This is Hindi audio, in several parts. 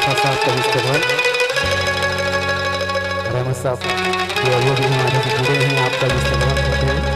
साथ साथ कविष्ट भर रहमत साहब जो अभी भी हमारे से जुड़े हैं, आपका इस्तेमाल करते हैं।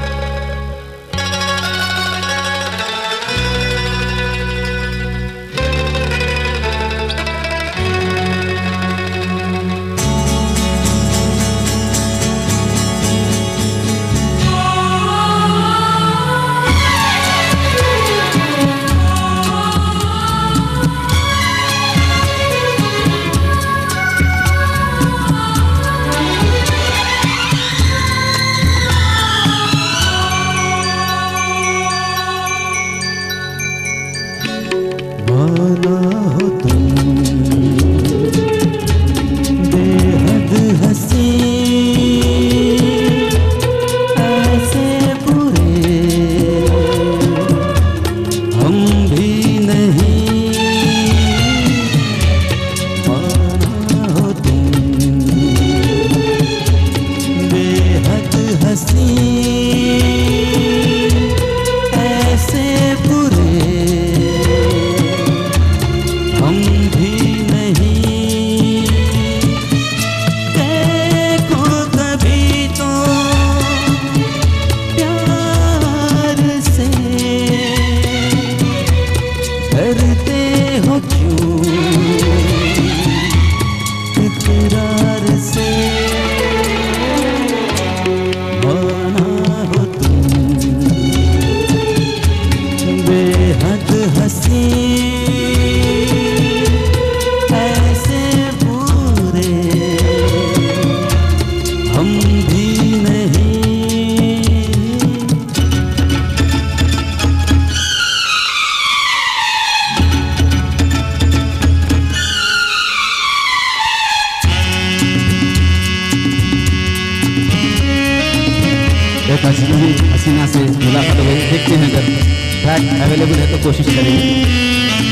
हसीना से मुलाकात हो गई, देखते हैं अगर ट्रैक अवेलेबल है तो कोशिश करेंगे।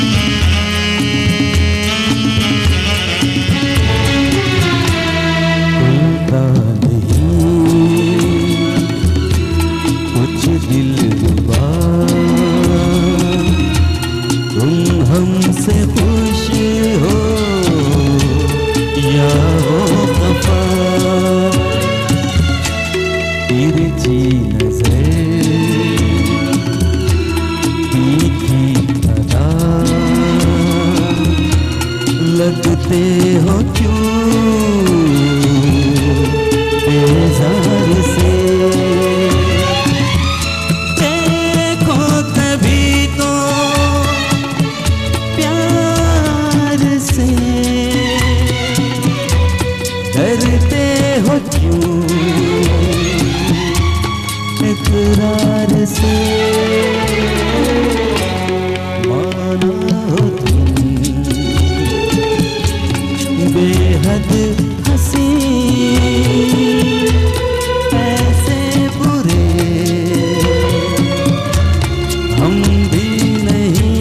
कुछ दिल रुबा तुम हमसे खुश हो या हो खफा, तिरछी नजर तीखी अदा लगते हो क्यों बेजार से, देखो कभी तो प्यार से, डरते हो क्यों इकरार से, माना हो तुम बेहद हंसी ऐसे बुरे हम भी नहीं।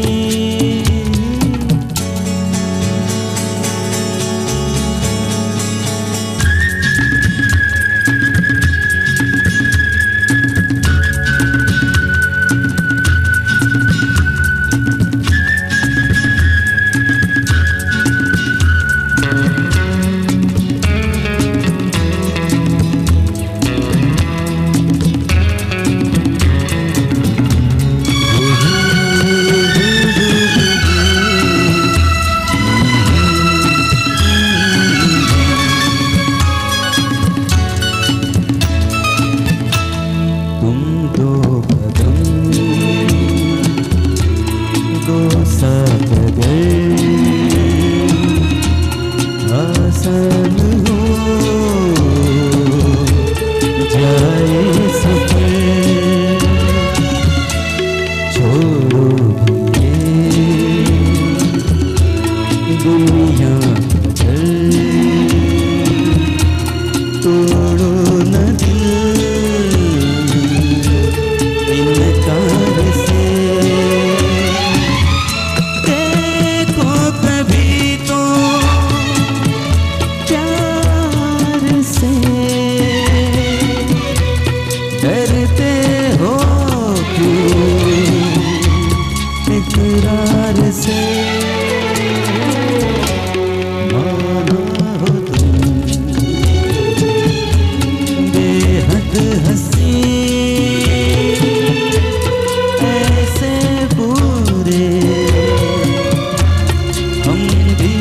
हम भी